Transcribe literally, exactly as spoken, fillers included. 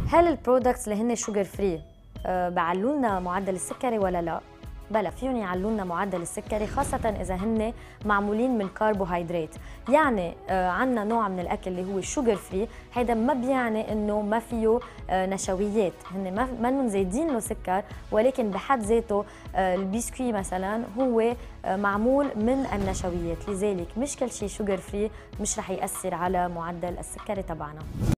هل البرودكتس اللي هن شوجر فري بعلوا لنا معدل السكري ولا لا؟ بلا، فيهم يعلوا لنا معدل السكري، خاصة إذا هن معمولين من كربوهيدرات. يعني آه عنا نوع من الأكل اللي هو شوجر فري، هيدا ما بيعني إنه ما فيه آه نشويات، هن ما منهم زايدين له سكر، ولكن بحد ذاته آه البسكوي مثلا هو آه معمول من النشويات، لذلك مش كل شيء شوجر فري مش رح يأثر على معدل السكري تبعنا.